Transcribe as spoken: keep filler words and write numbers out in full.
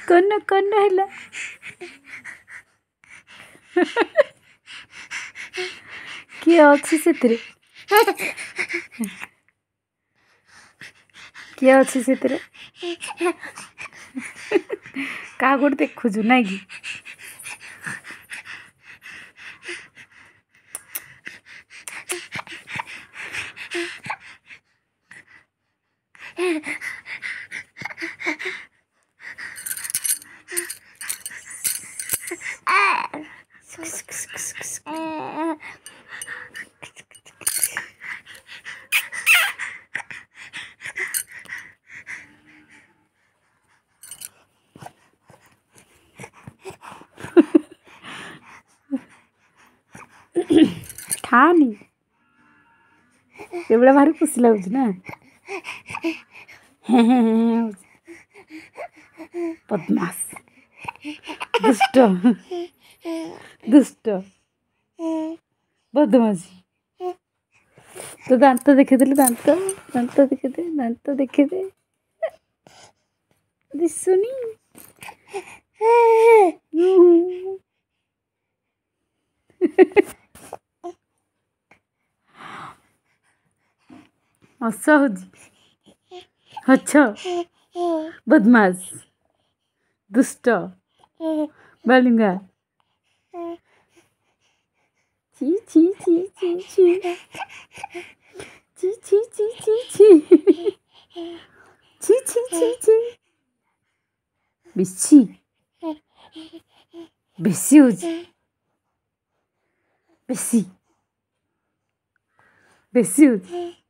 कौन कौन है किए अच्छी से किए अच्छी से क्या गोटे देखुचु ना कि खानी एबड़ा भारी खुशी लगुच ना बदमाश दुष्ट दुष्ट बदमाशी तो दांत देखे दे दांत दांत देखे दे दांत देखे दे दिसुनी असहज अच्छा बदमाश दुष्ट बालिंगा ची ची ची ची ची ची ची ची ची ची ची ची ची ची बेसी बेसी होची बेसी बेसी होची